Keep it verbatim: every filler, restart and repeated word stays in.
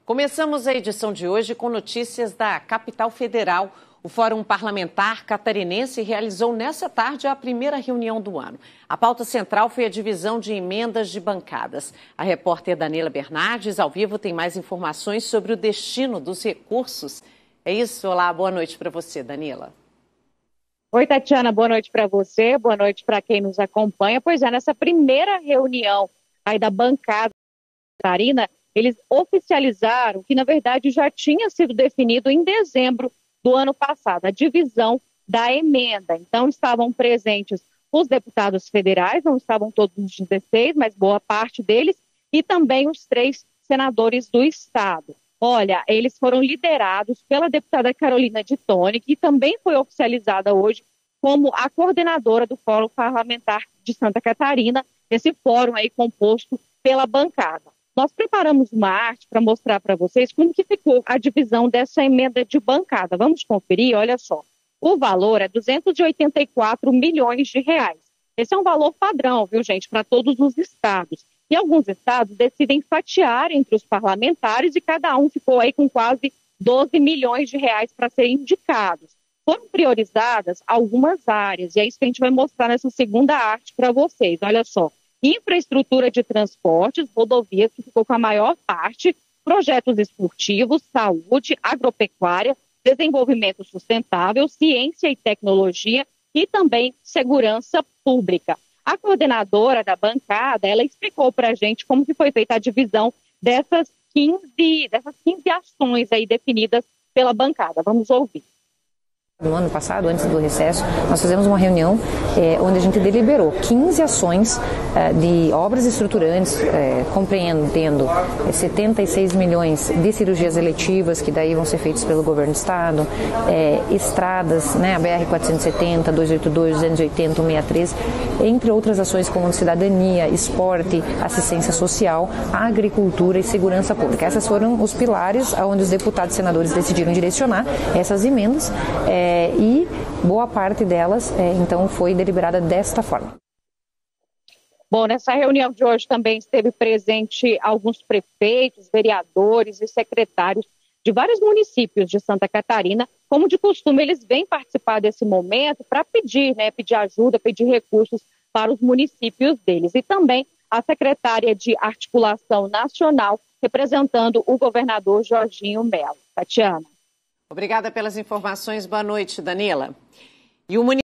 Começamos a edição de hoje com notícias da capital federal. O Fórum Parlamentar Catarinense realizou nessa tarde a primeira reunião do ano. A pauta central foi a divisão de emendas de bancadas. A repórter Daniela Bernardes, ao vivo, tem mais informações sobre o destino dos recursos. É isso? Olá, boa noite para você, Daniela. Oi, Tatiana, boa noite para você, boa noite para quem nos acompanha. Pois é, nessa primeira reunião aí da bancada Catarina, eles oficializaram que, na verdade, já tinha sido definido em dezembro do ano passado, a divisão da emenda. Então, estavam presentes os deputados federais, não estavam todos os dezesseis, mas boa parte deles, e também os três senadores do Estado. Olha, eles foram liderados pela deputada Carolina de Tone, que também foi oficializada hoje como a coordenadora do Fórum Parlamentar de Santa Catarina, esse fórum aí composto pela bancada. Nós preparamos uma arte para mostrar para vocês como que ficou a divisão dessa emenda de bancada. Vamos conferir? Olha só. O valor é duzentos e oitenta e quatro milhões de reais. Esse é um valor padrão, viu, gente, para todos os estados. E alguns estados decidem fatiar entre os parlamentares e cada um ficou aí com quase doze milhões de reais para serem indicados. Foram priorizadas algumas áreas, e é isso que a gente vai mostrar nessa segunda arte para vocês. Olha só. Infraestrutura de transportes, rodovias, que ficou com a maior parte, projetos esportivos, saúde, agropecuária, desenvolvimento sustentável, ciência e tecnologia e também segurança pública. A coordenadora da bancada, ela explicou para a gente como que foi feita a divisão dessas quinze, dessas quinze ações aí definidas pela bancada. Vamos ouvir. No ano passado, antes do recesso, nós fizemos uma reunião é, onde a gente deliberou quinze ações é, de obras estruturantes, é, compreendendo é, setenta e seis milhões de cirurgias eletivas, que daí vão ser feitas pelo governo do estado, é, estradas, né, a B R quatrocentos e setenta, duzentos e oitenta e dois, duzentos e oitenta, cento e sessenta e três, entre outras ações como cidadania, esporte, assistência social, agricultura e segurança pública. Essas foram os pilares onde os deputados e senadores decidiram direcionar essas emendas. É, É, e boa parte delas, é, então, foi deliberada desta forma. Bom, nessa reunião de hoje também esteve presente alguns prefeitos, vereadores e secretários de vários municípios de Santa Catarina. Como de costume, eles vêm participar desse momento para pedir, né, pedir ajuda, pedir recursos para os municípios deles. E também a secretária de Articulação Nacional, representando o governador Jorginho Melo. Tatiana. Obrigada pelas informações. Boa noite, Daniela. E o